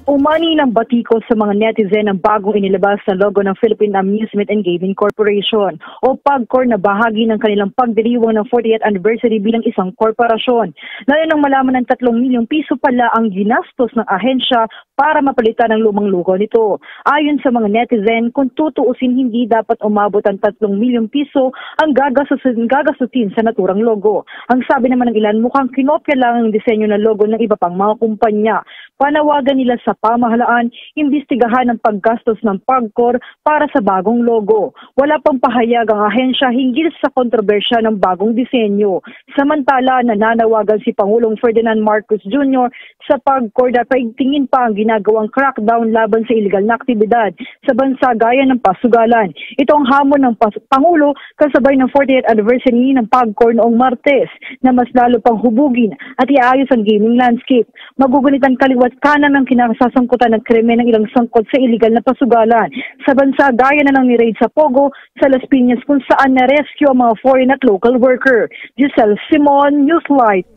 Umani ng batikos sa mga netizen ang bagong inilabas na logo ng Philippine Amusement and Gaming Corporation o PAGCOR na bahagi ng kanilang pagdiriwang ng 40th anniversary bilang isang korporasyon. Ngayon nang malaman ng 3 milyong piso pala ang ginastos ng ahensya para mapalitan ang lumang logo nito. Ayon sa mga netizen, kung tutuusin hindi dapat umabot ang 3 milyong piso ang gagastusin sa naturang logo. Ang sabi naman ng ilan, mukhang kinopya lang ang disenyo ng logo ng iba pang mga kumpanya. Panawagan nila sa pamahalaan, imbestigahan ang paggastos ng PAGCOR para sa bagong logo. Wala pang pahayag ang ahensya hinggil sa kontrobersya ng bagong disenyo. Samantala, nananawagan si Pangulong Ferdinand Marcos Jr. sa PAGCOR na paigtingin pa ang ginagawang crackdown laban sa iligal na aktibidad sa bansa gaya ng pasugalan. Ito ang hamon ng Pangulo kasabay ng 40th anniversary ng PAGCOR noong Martes na mas lalo pang hubugin at iayos ang gaming landscape. Magugunit ang kaliwat kanan ng kinasasangkutan ng krimen ng ilang sangkot sa iligal na pasugalan sa bansa gaya na ng ni-raid sa Pogo sa Las Piñas kung saan na-rescue ang mga foreign at local worker. Giselle Simon, Newslight.